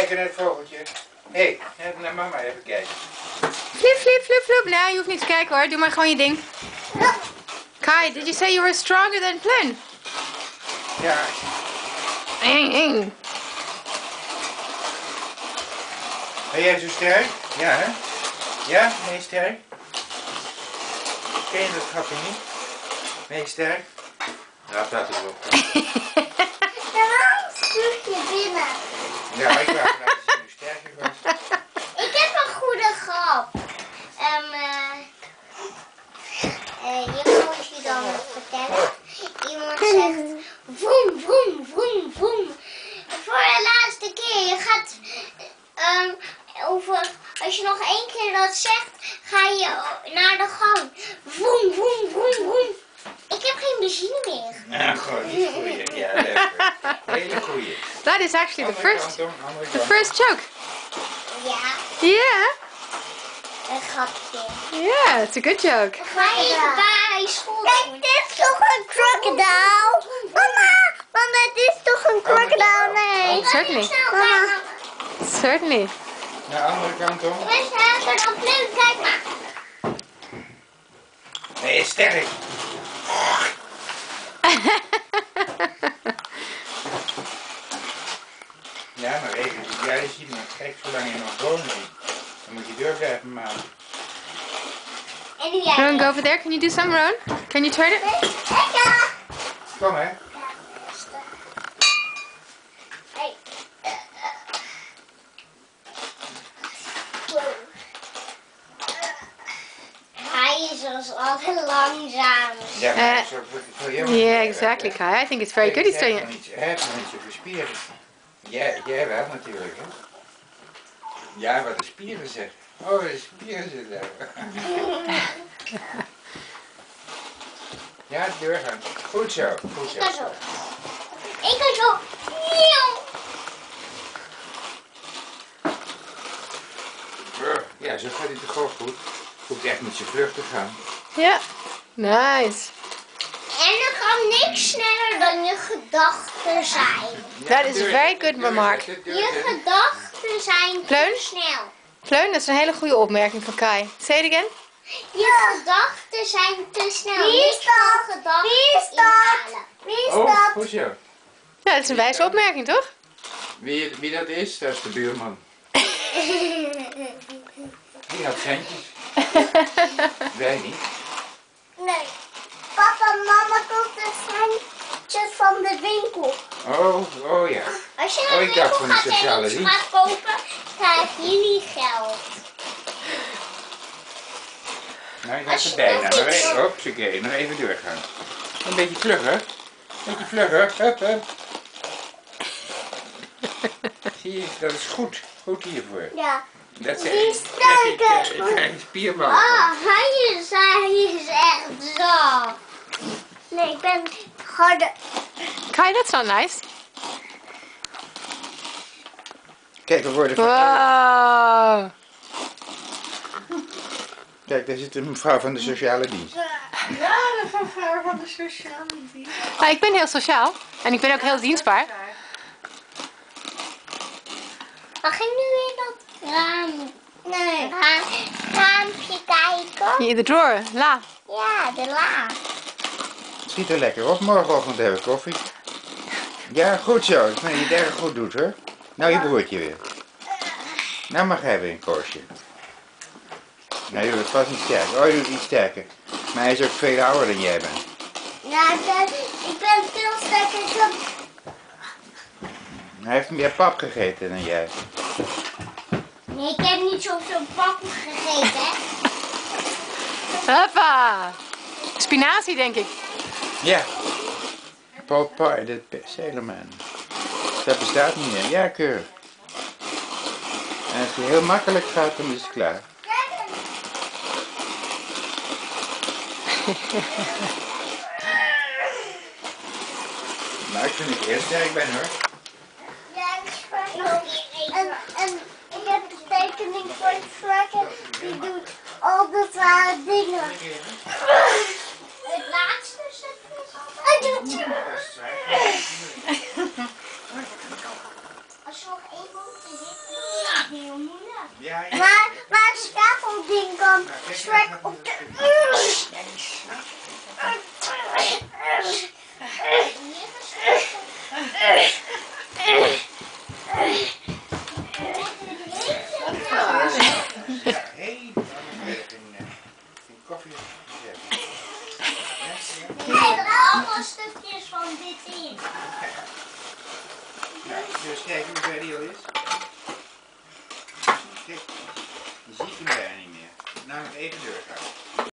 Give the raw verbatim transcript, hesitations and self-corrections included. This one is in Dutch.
kijken naar het vogeltje. Hé, hey, naar mama even kijken. Flip, flip, flip, flip. Nee, je hoeft niet te kijken hoor. Doe maar gewoon je ding. Kai, did you say you were stronger than Plun? Ja. Ben jij zo sterk? Ja, hè? Ja? Nee, sterk? Ken je dat grapje niet? Nee, sterk? Ja, dat is op. Waarom spuug je binnen? Ja, ik wou laten zien hoe sterk ik was. Ik heb een goede grap. Um, uh, uh, je moet je dan vertellen. Iemand zegt vroom, vroom, vroom, vroom. Voor de laatste keer. Je gaat um, over, als je nog één keer dat zegt, ga je naar de gang. Vroom, vroom, vroom, vroom. Ik heb geen benzine meer. Ja, gewoon die goeie. Ja, leuk. Hele goeie. That is actually the Andere first, kant om, andere the kant. first joke. Ja, Yeah. een grapje. Yeah, it's a good joke. Ga je bij school doen? Dit is toch een crocodile? Mama, mama, dit is toch een crocodile? Nee. Certainly. Mama. Certainly. Naar de andere kant om. We zijn er dan leuk, kijk maar. Nee, sterk. Ja, maar even, jij ziet me gek zolang je nog woont. Dan moet je deur blijven maken. En nu jij. Rowan, go over there. Can you do some, Rowan? Can you turn it? Lekker. Kom hè. Hey. Hij is dus altijd langzaam. Ja, maar Eh, zo voor jou. Yeah, exactly, Kai. I think it's very good he's doing Hij it. heeft nog niet zoveel spieren. Jij, jij wel natuurlijk, hè? Ja, wat de spieren zeg. Oh, de spieren zitten daar. Ja, de deur gaan. Goed zo, goed Ik kan zo. zo. Ik kan zo. Nieuw. Ja, zo gaat hij toch ook goed. Hoeft echt niet zo vlug te gaan. Yeah. Nice. En er kan niks sneller dan je gedachten zijn. That is a very good remark. Je gedachten zijn Pleun? te snel. Pleun, dat is een hele goede opmerking van Kai. Say it again. Je gedachten zijn te snel. Wie is dat? Wie is dat? Wie is Oh, goed zo. Ja, dat is een wijze opmerking, toch? Wie, wie dat is, dat is de buurman. Die had centjes. Wij niet. Nee. Papa en mama kopen centjes van de winkel. Oh, oh ja. Als je Oh, naar ik de dacht winkel van de gaat sociale en iets dienst. gaat kopen, krijg je niet geld. Nou, ik Als heb je er bijna. dat Nog niet even, wil. hopsakee, nog even doorgaan. Een beetje vlugger. Een beetje vlugger. Hup, hup. Zie je, dat is goed. Goed hiervoor. Ja. Dat Die is sterker. een spierbal. Ah, hij is, hij is echt zo. Nee, ik ben harder. Kai, that's not nice. Kijk, we worden van... Wow. Kijk, daar zit een mevrouw van de sociale dienst. Ja, de mevrouw van de sociale dienst. Ah, ik ben heel sociaal. En ik ben ook heel dienstbaar. Mag ik nu in dat raam? Nee. Raam, raampje kijken? Hier, de drawer. La. Ja, de la. Schiet er lekker op. Morgenochtend hebben we koffie. Ja, goed zo. Ik vind dat je het erg goed doet, hoor. Nou, je broertje weer. Nou mag hij weer een koosje. Nou, je doet het vast niet sterk. Oh, je doet het iets sterker. Maar hij is ook veel ouder dan jij bent. Ja, dat, ik ben veel sterker dan... Hij heeft meer pap gegeten dan jij. Nee, ik heb niet zoveel pap gegeten, hè. Hoppa. Spinazie, denk ik. Ja. Paul Pie, de Sailorman. Dat bestaat niet meer. Ja, keurig. En als het heel makkelijk gaat, dan is het klaar. Nou, ik vind dat ik heel sterk ben, hoor. Ja, en, en, en ik heb de tekening voor het varken. Die doet al de zware dingen. Het laatste stukje is hij doet... Als je nog één moet Heel moeilijk. Ja, ja. Maar, maar het schakelding kan Nou, kijk, Shrek nou, op de... Ja, die snapt Ja, helemaal in, in koffie gezet. Er zitten allemaal stukjes van dit in. Nou, dus kijken hoe ver die al is. Kijk, je ziet hem bijna niet meer. Namelijk even doorgaan.